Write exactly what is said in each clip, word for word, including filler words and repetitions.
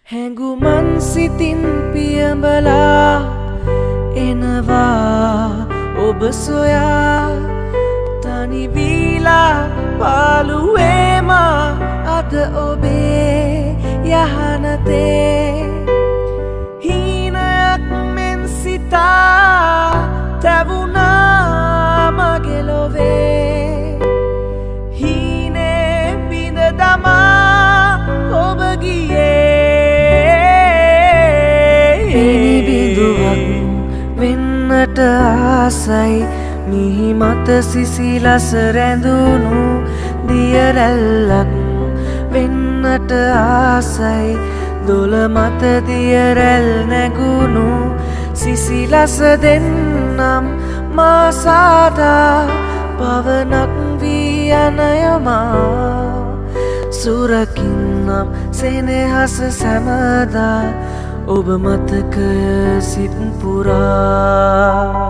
හැඟුමන් සිතින් පියඹලා එනවා ඔබ සොයා තනි වීලා පාළුවේම අද ඔබේ යහනතේ හීනයක් මෙන් සිතා තැවුනා මගේ ලොවේ හීනේ බිඳ දමා ඔබ ගියේ බිඳුවක් වෙන්නට ආසයි මිහි මත සිසිලස රැඳුණු දිය රැල්ලක් වෙන්නට ආසයි දොළ මත දිය රැල් නැගුණු සිසිලස දෙන්නම් මා සාදා පවනක් වී යනයමා සුරකින්නම් සෙනෙහස සැමදා ඔබ මතකය සිත් පුරා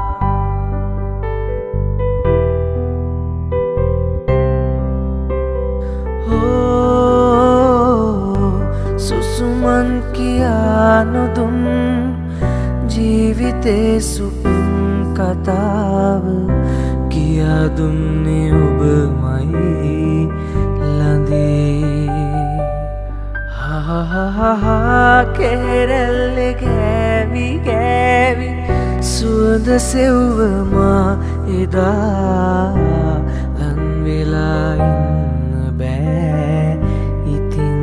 සුසුමන් කියා නොදුන් ජීවිතේ සුපින් කතාව කියා දුන්නේ ඔබමයි ලඳේ හාහාහා කෙරෙල්ලෙ ගෑවි ගෑවි සුවඳ සෙව්වමා එදා ලන් වෙලා ඉන්න බෑ ඉතින්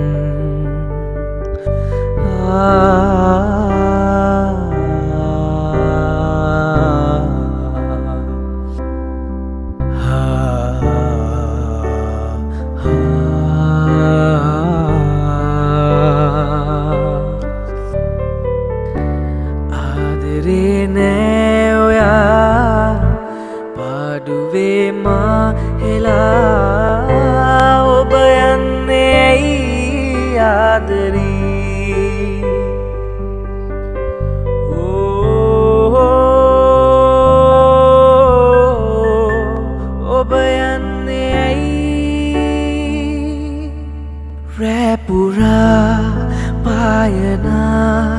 ආදරේ නෑ ඔයා පාඩුවේ මා හෙලා ඔබ යන්නේ ඇයි ආදරී ඔබ යන්නේ ඇයි රෑ පුරා පායනා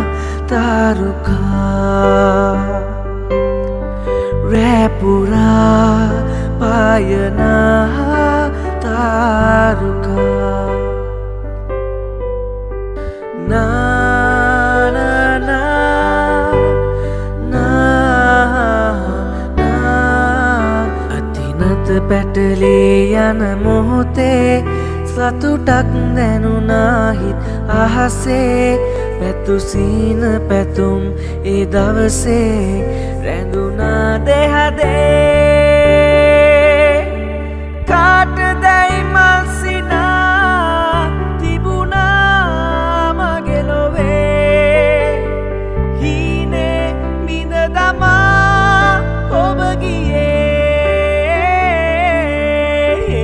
तारुका රෑ පුරා පායනා तारुका නා නා නා නා අතිනත පැටලී යන මොහොතේ සතුටක් දැනුණා හිත් අහසේ පැතුසීන පැතුම් ඒ දවසේ රැඳුනා දෙහදේ කාටදැයි මල්සිනා තිබුණා මගේ ලොවේ හීනේ බිඳ දමා ඔබ ගියේ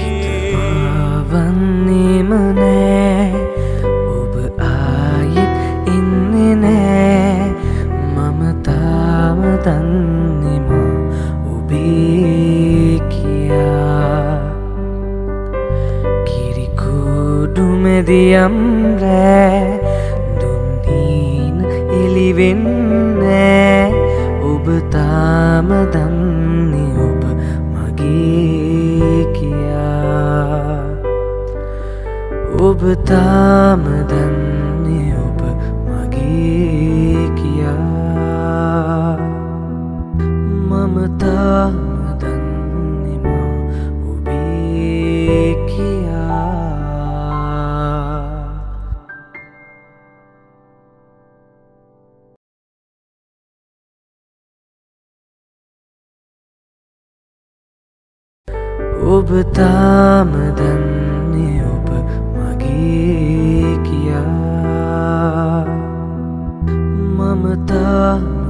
හිතවන්නේම නෑ ඔබ ආයිත් එන්නේ නෑ මම තාම දන්නේම ඔබේ කියා කිරිකුඩු මැදියම් රෑ දුන්දීන එළිවෙන්නේ ඔබ තාම දන්නේ ඔබ මගේ කියා ඔබ තාම දන්නේ ඔබ මගේ කියා මම තාම දන්නේ මා ඔබේ කියා ඔබ තාම දන්නේ ඔබ මගේ කියා මම තාම